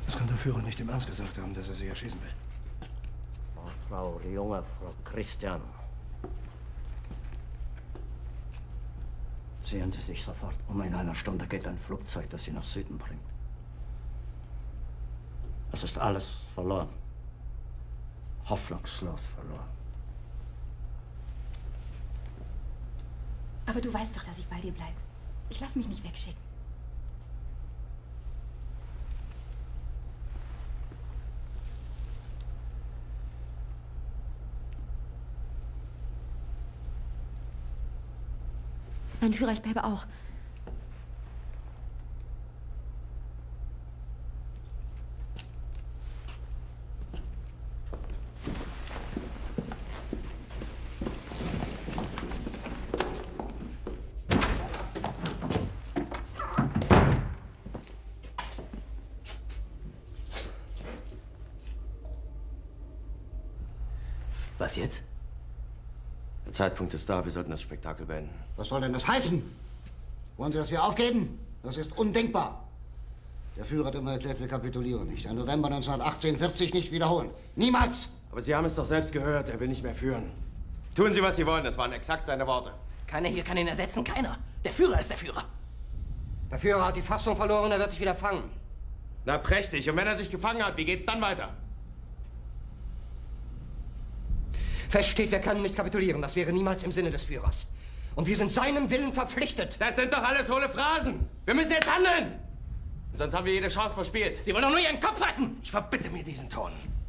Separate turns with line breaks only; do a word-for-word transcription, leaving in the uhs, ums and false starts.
Das kann der Führer nicht im Ernst gesagt haben, dass er sie erschießen will.
Oh, Frau, die junge Frau Christian. Ziehen Sie sich sofort um. In einer Stunde geht ein Flugzeug, das Sie nach Süden bringt. Es ist alles verloren. Hoffnungslos verloren.
Aber du weißt doch, dass ich bei dir bleibe. Ich lass mich nicht wegschicken. Mein Führer, ich bleibe auch.
Was jetzt?
Der Zeitpunkt ist da, wir sollten das Spektakel beenden.
Was soll denn das heißen? Wollen Sie das hier aufgeben? Das ist undenkbar. Der Führer hat immer erklärt, wir kapitulieren nicht. Ein November neunzehnhundertachtzehn wird sich nicht wiederholen. Niemals!
Aber Sie haben es doch selbst gehört, er will nicht mehr führen. Tun Sie, was Sie wollen, das waren exakt seine Worte.
Keiner hier kann ihn ersetzen, keiner. Der Führer ist der Führer.
Der Führer hat die Fassung verloren, er wird sich wieder fangen.
Na prächtig, und wenn er sich gefangen hat, wie geht's dann weiter?
Fest steht, wir können nicht kapitulieren. Das wäre niemals im Sinne des Führers. Und wir sind seinem Willen verpflichtet.
Das sind doch alles hohle Phrasen. Wir müssen jetzt handeln. Sonst haben wir jede Chance verspielt.
Sie wollen doch nur Ihren Kopf retten. Ich verbitte mir diesen Ton.